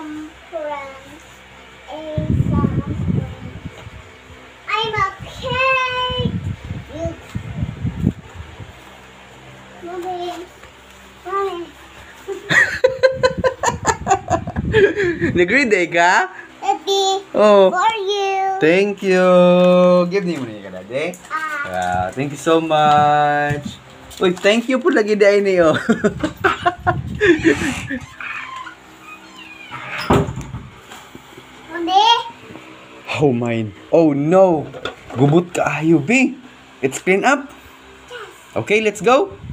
some friends. Some friends. I'm a cake. You. Mommy. Mommy. Nag-read ka? Daddy. Oh. For you. Thank you. Give me money ka, Daddy. Wow, thank you so much. Uy, thank you po lagi dahil niyo. Mommy. Oh, mine. Oh, no. Gubot ka, Ayubi. It's clean up. Okay, let's go.